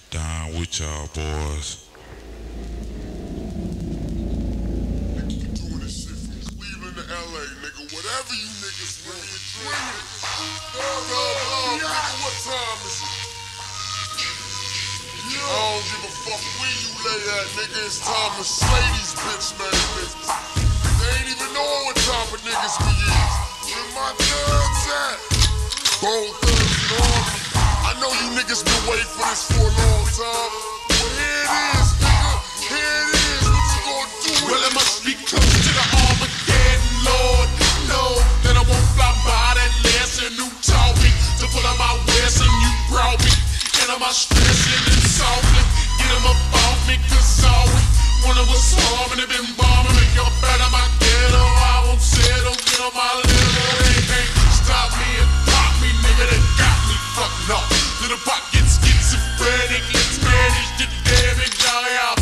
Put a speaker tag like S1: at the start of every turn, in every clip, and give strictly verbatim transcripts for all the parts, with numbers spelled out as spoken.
S1: Down with y'all boys.
S2: Doing this shit from Cleveland to L A, nigga. Whatever you niggas bring it, bring it. Dog, dog, nigga, what time is it? I don't give a fuck where you lay at, nigga. It's time to slay these bitch made niggas. They ain't even knowing what type of niggas we is. Where my thugs at? Both thugs and army. I know you niggas been waiting for this for a long time. But here it is, nigga. Here it is. What you gonna do?
S3: Well, it must be close to the Armageddon, Lord. Know that I won't fly by that lesson. Who taught me to put on my west and you brought me. And I'm stressing and salting. Get them up off me, cause always when it was harming, they been bombing. Make your bed on my ghetto. I won't settle, get on my level. They can't stop me and pop me, nigga. They got me fucked up. Little pot gets schizophrenic. Let's manage the damage, y'all.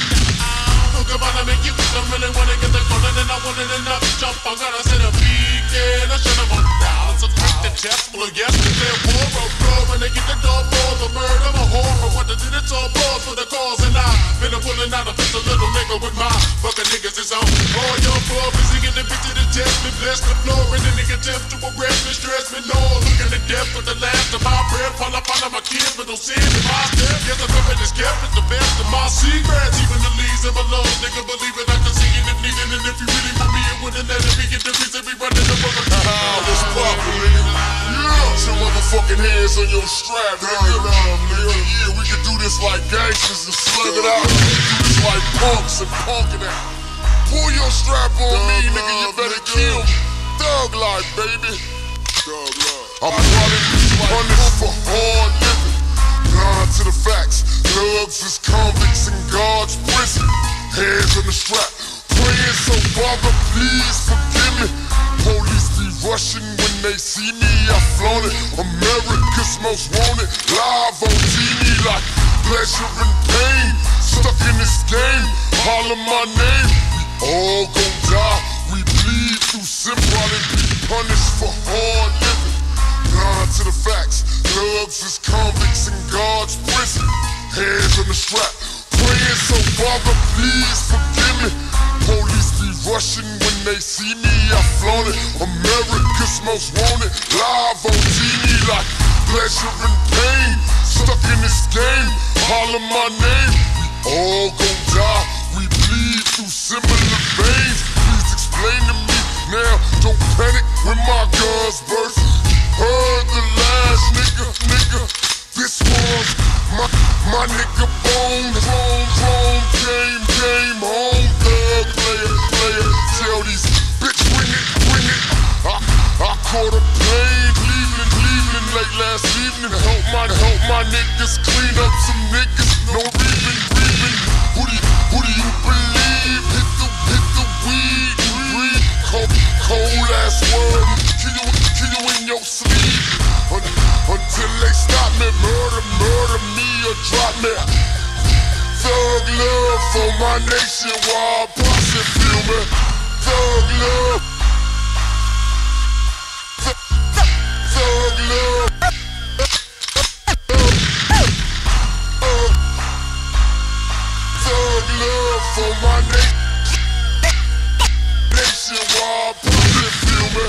S3: Look about to make you I really wanna get the golden and I want it enough to jump. I'm gonna send a beacon. I should have won down. So quick the chest full of yesterday. War of blow when they get the door balls. A murder, a horror. What the did it's all balls for the cause. And I been a pulling out a pistol, little nigga with my fucking niggas is on. All your floor, busy getting the bitch to the test me. Bless the floor and the nigga attempt to arrest me. Stress me, no. Looking to death with the last of my breath. Fall up on my kids, but don't see it in my step. Yes, the weapon is kept at the best of my secrets. Even the leaves of my lungs, nigga, believe it. I can see it if needed. And if you really want me, it wouldn't let it be. Get the reason we running the rubber.
S2: What's poppin', nigga? Yeah. Put your motherfucking hands on your strap, nigga. Nigga, yeah, we can do this like gangsters and slug it out. We can do this like punks and punk it out. Pull your strap on me, nigga, you better kill me. Thug life, baby. Thug life. I'm running this punished for hard living. Blind to the facts. Thugs is convicts in God's prison. Hands on the strap. Praying so Father, please forgive me. Police be rushing when they see me. I flaunt it. America's most wanted. Live on T V like pleasure and pain. Stuck in this game. Holler my name. We all gon' die. We bleed through sin. Probably be punished for hard living. Blind to the facts. Thugs is convicts in God's prison. Hands on the strap. Praying so Father, please forgive me. Police be rushing when they see me. I flaunt it. America's most wanted. Live on T V like pleasure and pain. Stuck in this game. Holler my name. We all gon' die. We bleed through similar veins. Please explain to me now. Don't panic when my guns burst. Heard the last nigga, nigga. This was my, my nigga Bone. Home, home, game, game, home. Thug, player, player. Tell these bitch, bring it, bring it. I, I caught a plane, Cleveland, Cleveland, late last evening. Help my, help my niggas clean up some niggas. No reason, reason. Who do, who do you believe? Hit the, hit the weed, weed. Cold, cold ass word. Kill you, kill you in your sleep. Until they stop me, murder, murder me or drop me. Thug love for my nation while posse feel me. Thug love. Thug love. Thug love for my nation. Nation while posse feel me.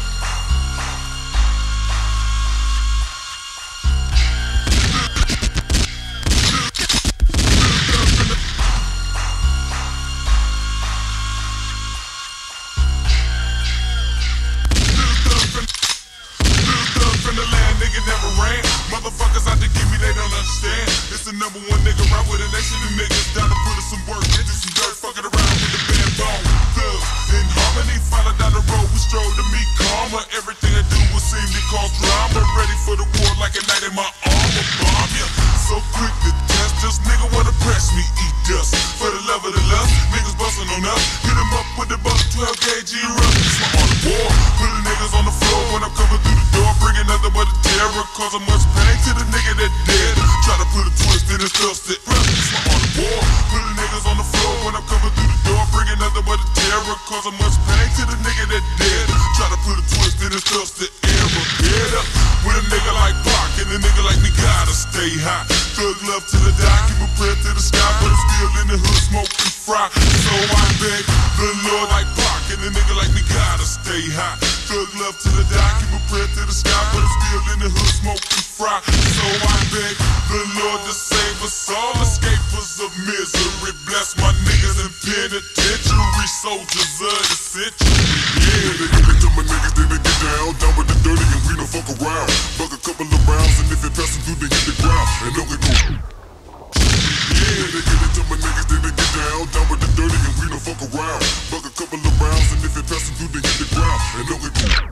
S3: Motherfuckers out to give me, they don't understand. It's the number one nigga right with a nation of niggas down to put in some work, they do some dirt, fucking around with the band bone. Thugs in harmony, follow down the road, we stroll to meet karma. Everything I do will seem to cause drama. Ready for the war like a knight in my armor. Bomb ya, so quick to test us. Nigga wanna press me, eat dust. For the love of the lust, niggas bustin' on us. Hit em up with the buck, twelve gauge erupt. It's my on the war, putting niggas on the floor when I'm coming through the door. Bringing nothing but a terror, causing much pain to the nigga that dead. Try to put a twist in his dust. It's my on the war, putting niggas on the floor when I'm coming through the door. Bringing nothing but a terror, causing much pain to the nigga that dead. Try to put a twist in his dust. Error, head up with a nigga like Pac and a nigga like me gotta stay high. Thug love to the die, keep a prayer to the sky, but I'm still in the hood smoking fry. So I beg the Lord like Pac, and a nigga like me gotta stay high. Thug love to the die, keep a prayer to the sky, but I'm still in the hood smoking fry. So I beg the Lord to save us all, escapers of misery. Bless my niggas in penitentiary, soldiers of the century.
S2: Yeah, they give it to my niggas, then they get down, down with the dirty, and we don't fuck around. Buck a couple of rounds, and if it passes through, they hit the ground, and don't get cool. Yeah, they give it to my niggas, then they get down, down with the dirty, and we don't fuck around. Buck a couple of rounds, and if it passes through, they hit the ground, and don't get cool.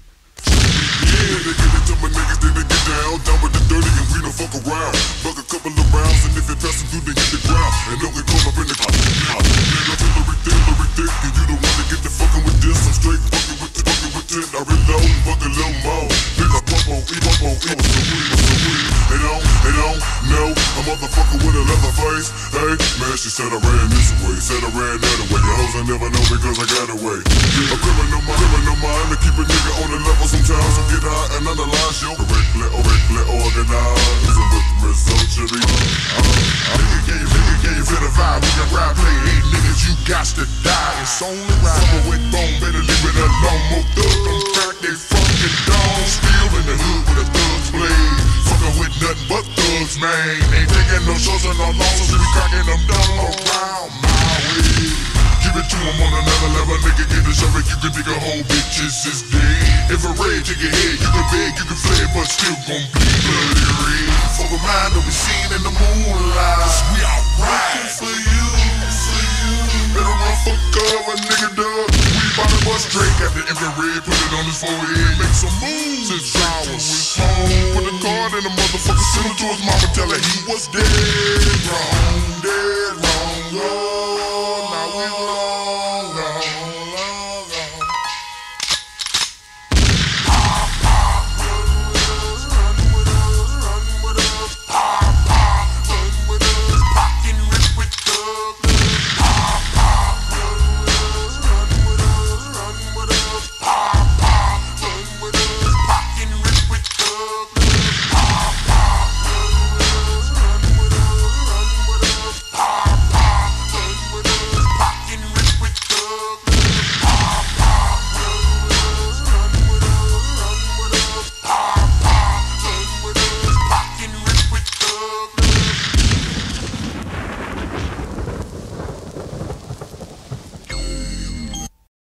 S2: Yeah, they give it to my niggas, then they get down, down with the dirty, and we don't fuck around. Buck a couple of rounds, and if it passes through, they hit the ground, and don't get caught up in the crowd. Nigga, Hillary thick, Hillary thick, and you don't wanna get the fucking with this. I'm straight fucking with the fucking with it. I reload and fuck a little more. Nigga, pump on, eat, pump on, eat. What's the weed, what's the weed? They don't, they don't know. A motherfucker with a leather face. Hey, man, she said I ran this way, said I ran that way. Your hoes I never know because I got away. A criminal mind, criminal mind, to keep a nigga on the level sometimes. So get high and analyze your correctly, correctly organized. Listen with the result, Chevy. Nigga gave, nigga gave it a vibe. We can ride, play, hey niggas, you got to die. It's only right. Summer with bone, better leave it alone. More thug, don't crack they fucking dome. Still in the hood with a thug's blade. Fucking with nothing but thugs, man. Ain't taking no shots and no losses, we cracking them down around my way. Give it to him on another level, nigga, get a shovel, you can dig a whole bitches is dead. If a raid take your head, you can beg, you can flare, but still gon' be bloody red. For the mind that we seen in the moonlight, cause we alright. For you, for you. Better run for cover, nigga, dog. We bout to bust straight, got the infrared, put it on his forehead, make some moves. Since I was home, put a card in the motherfucker, send him to his mama, tell her he was dead.